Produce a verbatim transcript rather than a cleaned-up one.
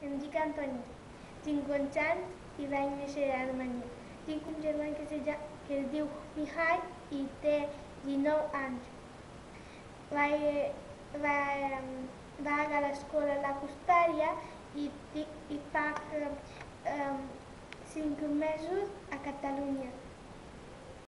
Em dic Antoni, tinc onze anys i vaig néixer a Alemanya. Tinc un germà que, se ja, que es diu Mihai i té dinou anys. Va, va, va a l'escola a la Custària i, i fa um, cinc mesos a Catalunya.